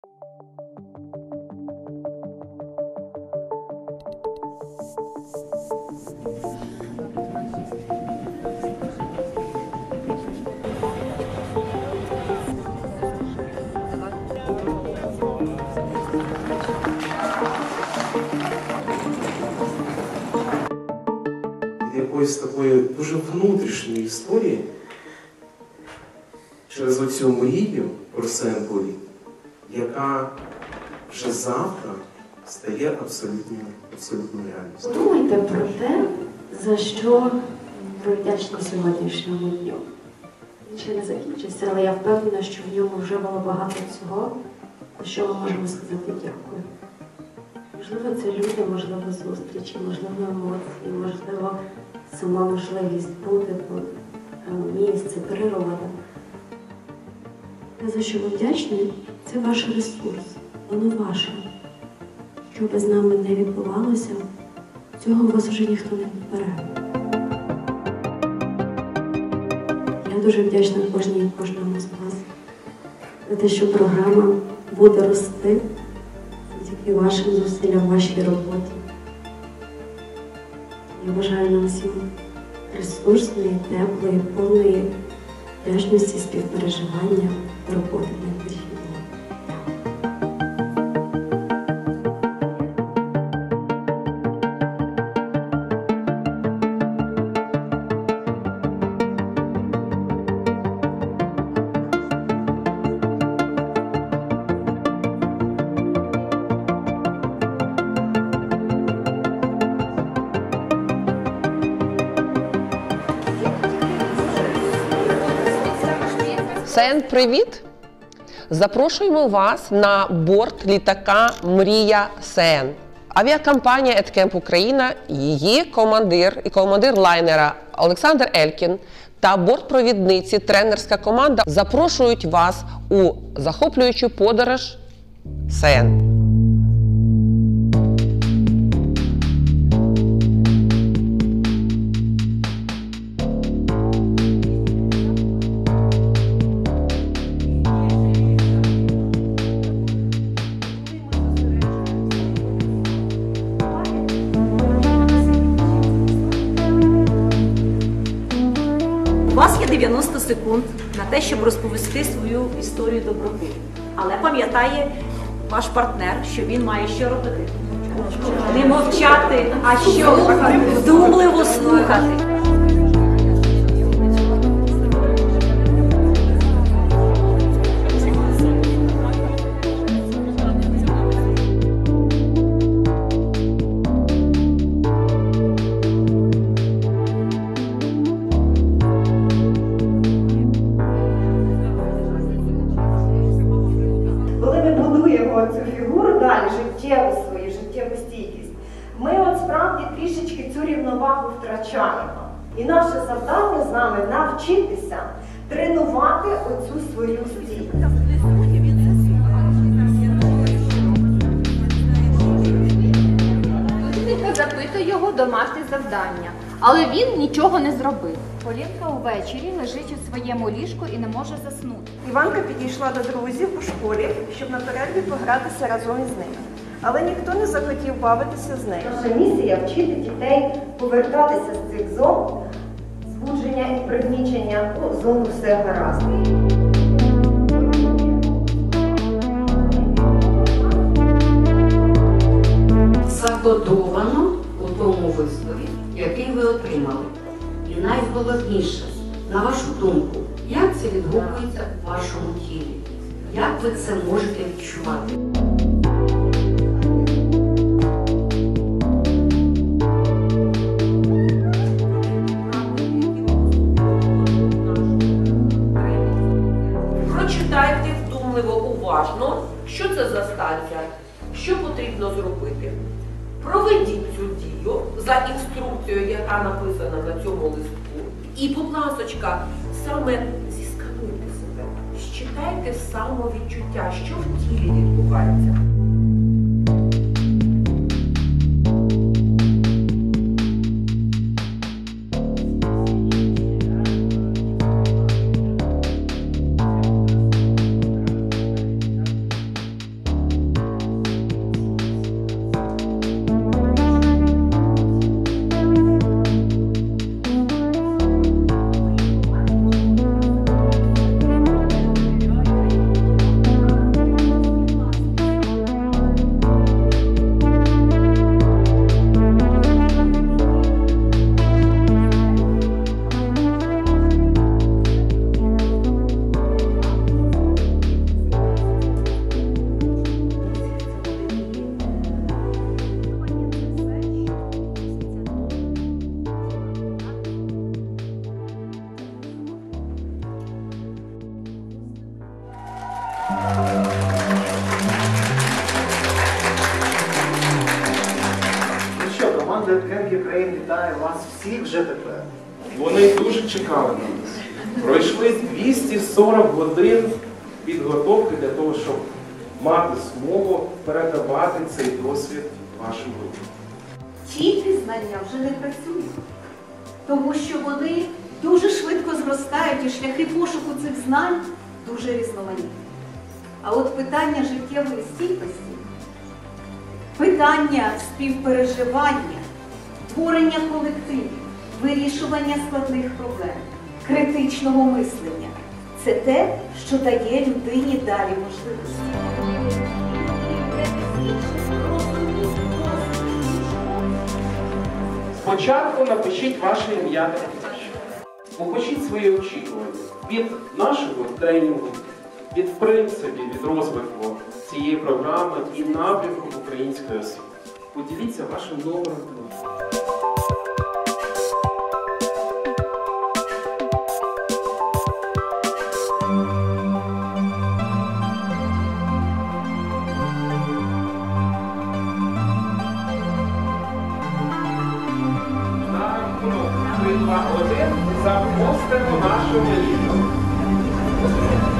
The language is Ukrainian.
Якоїсь такої дуже внутрішньої історії через оцю мрію про Сен-Полі, яка вже завтра стає абсолютною реальністю. Подумайте про те, за що ви вдячні сьогоднішньому дню. Він ще не закінчився, але я впевнена, що в ньому вже було багато всього, за що ми можемо сказати дякую. Можливо, це люди, можливо, зустрічі, можливо, емоції, можливо, сама можливість бути тут, місце, природа. Те, за що ви вдячні, це ваш ресурс, воно ваше. Що би з нами не відбувалося, цього вас вже ніхто не відбере. Я дуже вдячна кожній і кожному з вас за те, що програма буде рости завдяки вашим зусиллям, вашій роботі. Я бажаю нам всім ресурсної, теплої, повної вдячності, співпереживання, роботи над душі. Сен, привіт! Запрошуємо вас на борт літака «Мрія Сен». Авіакомпанія «Еткемп Україна», її командир і командир лайнера Олександр Елькін та бортпровідниці, тренерська команда запрошують вас у захоплюючу подорож Сен. У вас є 90 секунд на те, щоб розповісти свою історію доброти. Але пам'ятає ваш партнер, що він має що робити. Не мовчати, а що? Вдумливо слухати. Цю фігуру далі, життєву свою, життєву стійкість, ми от справді трішечки цю рівновагу втрачаємо. І наше завдання з вами навчитися тренувати оцю свою стійкість. Полінка запитує його домашнє завдання, але він нічого не зробив. Полінка увечері лежить у своєму ліжку і не може заснути. Іванка підійшла до друзів у школі, щоб на перерві погратися разом із ними. Але ніхто не захотів бавитися з нею. Наша місія – вчити дітей повертатися з цих зон, збудження і пригнічення у зону «все гаразд». Закодовано у тому вислові, який ви отримали. І найголовніше, на вашу думку, як це відгукується в вашому тілі? Як ви це можете відчувати? Прочитайте вдумливо, уважно, що це за станція, що потрібно зробити. Проведіть цю дію за інструкцією, яка написана на цьому листку. І, будь ласочка, саме зіскануйте себе, щитайте самовідчуття, що в тілі відбувається. вітаю вас всіх вже тепер. Вони дуже чекали на нас. Пройшли 240 годин підготовки для того, щоб мати змогу передавати цей досвід вашим дітям. Ті пізнання вже не працюють, тому що вони дуже швидко зростають і шляхи пошуку цих знань дуже різноманітні. А от питання життєвої стійкості, питання співпереживання, творення колективів, вирішування складних проблем, критичного мислення – це те, що дає людині далі можливості. Спочатку напишіть ваше ім'я та прізвище. Опишіть свої очікування від нашого тренінгу, від принципів, від розвитку цієї програми і напрямку української освіти. Поділіться вашим номером телефону. На рахунок 3, 2, 1 запустимо нашу велику.